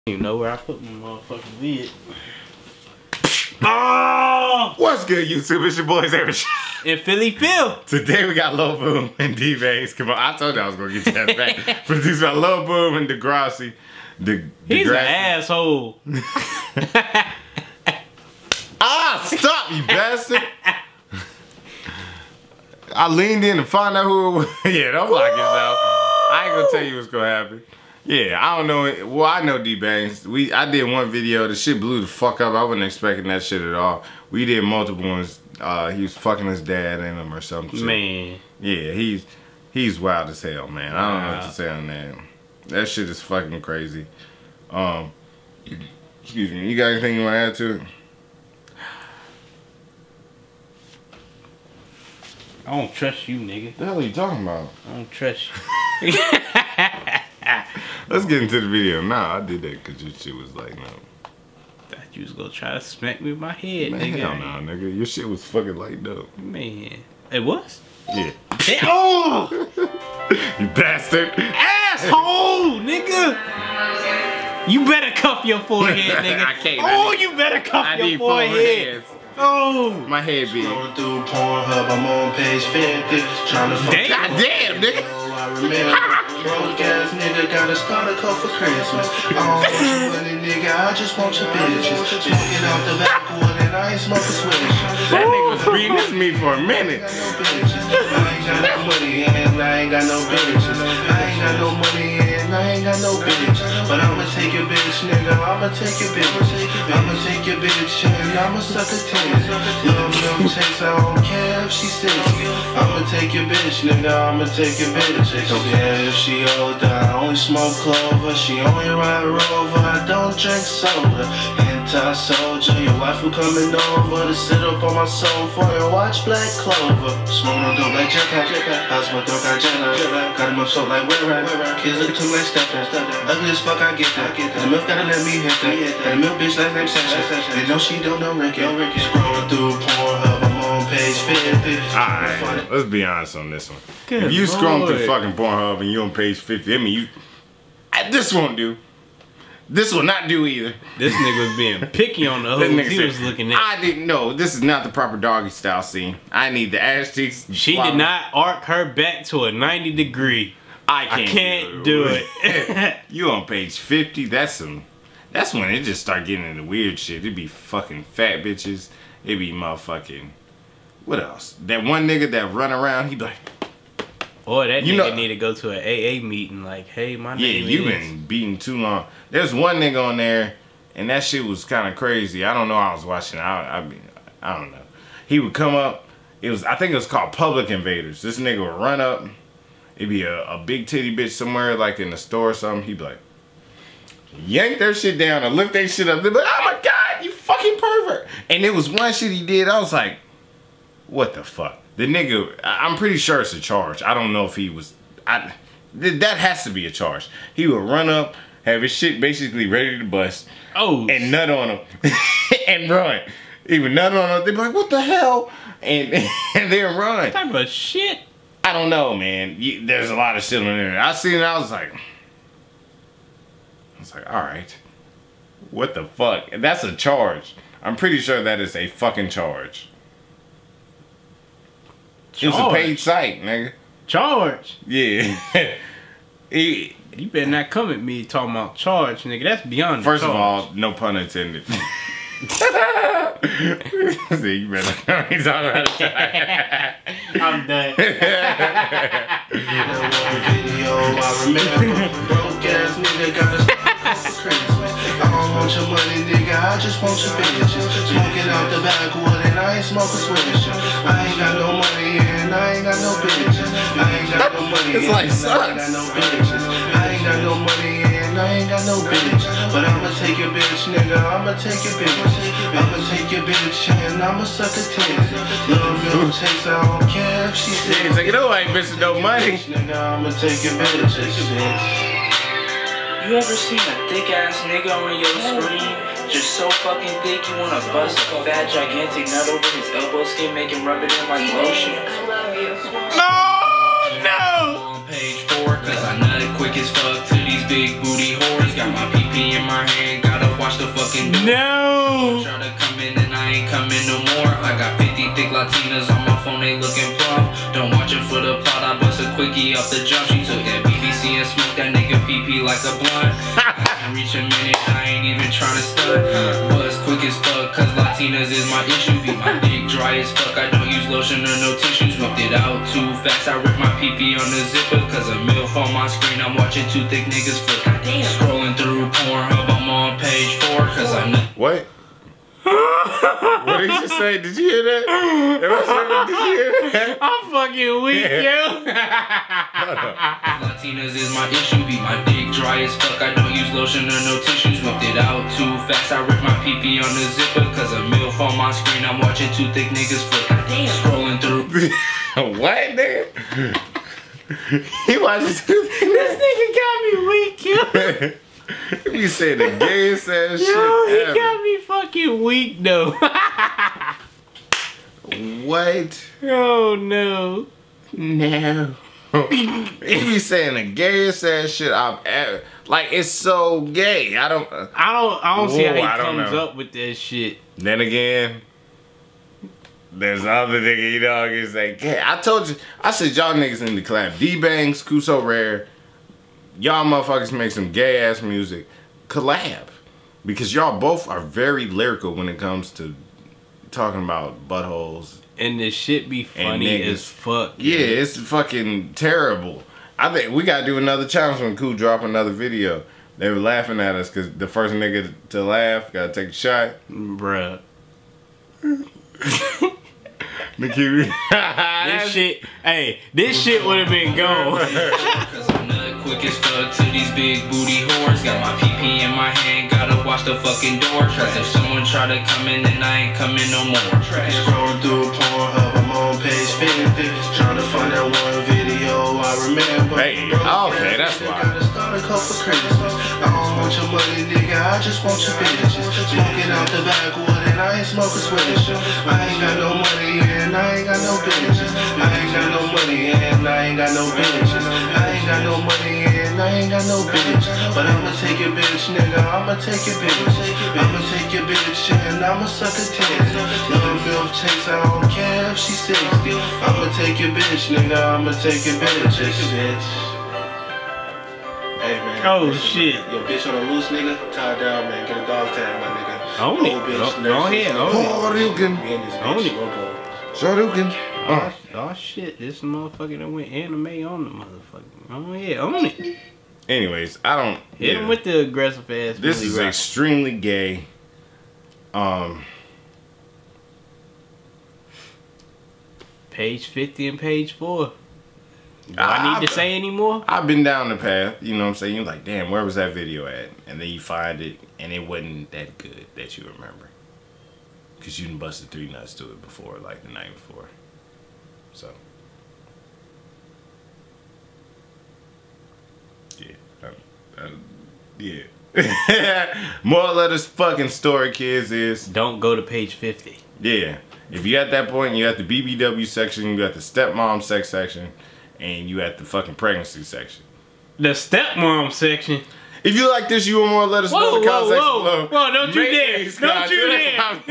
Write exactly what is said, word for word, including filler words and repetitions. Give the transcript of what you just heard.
You know where I put my motherfucking lid. Oh! What's good, YouTube? It's your boys, Eric. And Philly Phil. Today we got Lil Boom and D-Bass. Come on, I told you I was gonna get that back. Produced by Lil Boom and Degrassi. De He's Degrassi. an asshole. Ah, stop, you bastard! I leaned in to find out who it was. Yeah, don't lock yourself. I ain't gonna tell you what's gonna happen. Yeah, I don't know. Well, I know D-Bass. We I did one video. The shit blew the fuck up. I wasn't expecting that shit at all. We did multiple ones. Uh, he was fucking his dad in them or something. Man. Yeah, he's he's wild as hell, man. I don't know what to say on that. That shit is fucking crazy. Um, excuse me. You got anything you want to add to it? I don't trust you, nigga. What the hell are you talking about? I don't trust you. Let's get into the video. Nah, I did that because your shit was like, no. Thought you was gonna try to smack me with my head, Man, nigga. hell no, nigga. Your shit was fucking light up. Man. It was? Yeah. Oh! You bastard. Asshole, nigga! You better cuff your forehead, nigga. I can't. Oh, I need, you better cuff I your need forehead. Oh! My head big. Going through Pornhub, I'm on page fifty. Trying to fuck. God damn, nigga. Oh, I remember. Broke ass nigga got a starter coat for Christmas. I don't want you money, nigga. I just want your bitches. Smoking out the backwood and I ain't smoking switch. That nigga was beating this me for a minute. I ain't got no money and I ain't got no bitches. I ain't got no money and I ain't got no bitch. But I'ma take your bitch, nigga. I'ma take your bitch. I'ma take your bitch and I'ma suck a titty. Love, love, chase, I don't care if she sick. I'ma take your bitch, nigga. I'ma take your bitch. Don't care if she older. I only smoke clover. She only ride Rover. I don't drink soda. Anti-soldier. Your wife who coming over to sit up on my sofa and watch Black Clover. Smoke no dope like jetpack. House my dog got jetpack. Got him up so like wet rat. Kids look too like step that. Ugly as fuck, I get that. The milk gotta let me hit that. And the milk bitch last name Session. They know she don't know Ricky. Scrolling through Pornhub, I'm on page fifty. Alright, let's be honest on this one. Good if you scroll through Lord. fucking Pornhub and you on page fifty, I mean, you. I, this won't do. This will not do either. This nigga was being picky on the This hoes nigga he said, was looking at. I didn't know. This is not the proper doggy style scene. I need the ass cheeks. She did not arc her back to a ninety degree. I can't, I can't do it. it. You on page fifty? That's some. That's when it just start getting into weird shit. It'd be fucking fat bitches. It'd be motherfucking. What else? That one nigga that run around. He be like, Boy, that You nigga know- need to go to an A A meeting. Like, hey, my yeah, name you is. been beating too long. There's one nigga on there, and that shit was kind of crazy. I don't know. I was watching. I, I, mean, I don't know. He would come up. It was. I think it was called Public Invaders. This nigga would run up. It'd be a, a big titty bitch somewhere, like in the store or something. He'd be like, yank their shit down and lift their shit up. They'd be like, oh my god, you fucking pervert. And it was one shit he did. I was like, what the fuck? The nigga, I- I'm pretty sure it's a charge. I don't know if he was. I, th that has to be a charge. He would run up, have his shit basically ready to bust, Oh, and nut on him, and run. He would nut on him. They'd be like, what the hell? And and then run. what type of shit? I don't know, man. You, there's a lot of shit on there. I seen it. I was like, I was like, all right, what the fuck? And that's a charge. I'm pretty sure that is a fucking charge. It was a paid site, nigga. Charge. Yeah. he, You better not come at me talking about charge, nigga. That's beyond. first the of charge. all, no pun intended. See, you better come. He's all right. I'm done. Video, I remember. Broke ass nigga got a starter coat for Christmas. I don't want your money, nigga. I just want your bitches. Smoking out the backwood and I ain't smoking swisher. I ain't got no money and I ain't got no bitches. I ain't got no money It's and like I ain't sucks. got no bitches. I ain't got no money and I ain't got no bitch. But I'ma take your bitch, nigga. I'ma take your bitch. I'ma take your bitch and I'ma suck a titty. Love, love, chase, I don't care if she sick. Nigga, take it away, bitch, with no money. Nigga, I'ma take your bitch. You ever seen a thick ass nigga on your screen? Just so fucking thick you wanna bust a fat gigantic nut over his elbow skin, make him rub it in like lotion? No, no. On page four, cause I nutted quick as fuck to these big booty whores. Got my pee pee in my hand. hand, gotta watch the fucking door. No. Try to come in and I ain't coming no more. I got fifty thick Latinas on my phone, they looking plump. Don't watch it for the plot, I bust a quickie off the jump. She took that B B C and smoked that nigga pee pee like a blunt. I reach a minute, I ain't even trying to stunt. Buzz quick as fuck, cause Latinas is my issue. Be my dick dry as fuck, I don't use lotion or no tissues. Whipped it out too fast, I rip my pee pee on the zipper. Cause a MILF on my screen, I'm watching two thick niggas flip. Scrolling through Pornhub, I'm on page four. Cause I know. What? What did you say? Did you hear that? Am I saying, did you hear that? I'm fucking weak, yo. Latinas is my issue. Be my dick dry as fuck, I don't use lotion or no tissues. Whipped it out too fast, I rip my pee pee on the zipper. Cause a MILF on my screen, I'm watching two thick niggas flip. Scrolling through. What, nigga? He watches two things. This nigga got me weak, yo. You say the gayest ass shit Yo, he ever. got me fucking weak though. What? Oh no. No. He be saying the gayest ass shit I've ever. Like, it's so gay. I don't. Uh, I don't I don't see how Whoa, he I don't comes know. up with that shit. Then again, there's other nigga, you know, he's like, yeah, I told you, I said y'all niggas need to collab. D-Bangs, Kuso Rare, y'all motherfuckers make some gay ass music. Collab. Because y'all both are very lyrical when it comes to talking about buttholes. And the shit be funny niggas. as fuck. Yeah, it's fucking terrible. I think we gotta do another challenge when Cool drop another video. They were laughing at us because the first nigga to laugh gotta take a shot. Bruh. Nikki. This shit, hey, this shit would have been gone. Cause I'm nut quick as fuck to these big booty whores. Got my pee pee in my hand, gotta watch the fucking door. Cause if someone try to come in, then I ain't coming no more. Scrolling through Pornhub, I'm on page fifty. Trying to find that one video I remember. Hey, okay, that's why. Gotta start a couple criticisms. I don't want your money, nigga, I just want your bitches. Smoking out the backwood and I ain't smoking Swedish. I ain't got no money and I ain't got no bitches. I ain't got no money and I ain't got no bitches. I ain't got no money and I ain't got no bitch. But I'ma take your bitch, nigga, I'ma take your bitch. I'ma take your bitch and I'ma suck a titty. Little milk chase, I don't care if she's sixty. I'ma take your bitch, nigga, I'ma take your bitch. bitch. Hey man. Oh shit. Yo, bitch on a loose, nigga. Tie down, man. Get a dog tag, my nigga. Own it. Old Go, bitch, go nurse, ahead, own it. Shoryuken. We in this Own bitch. it. Robo. Shoryuken. Oh, Uh. oh shit, this motherfucker that went anime on the motherfucker. Oh yeah, own it. Anyways, I don't. Hit yeah. him with the aggressive ass. This Millie is Rock. extremely gay. Um. Page fifty and page four. Do I- I need to say any more? I've been down the path, you know what I'm saying? You're like, damn, where was that video at? And then you find it, and it wasn't that good that you remember. Because you done busted three nuts to it before, like the night before. So. Yeah. Uh, uh, yeah. Moral of this fucking story, kids, is... Don't go to page fifty. Yeah. If you at that point, you at the B B W section, you at the stepmom sex section, and you at the fucking pregnancy section. The stepmom section. If you like this, you want more, let us know Whoa, in the whoa, comments section whoa. below. Whoa, don't you Make dare. these Don't you comments. dare.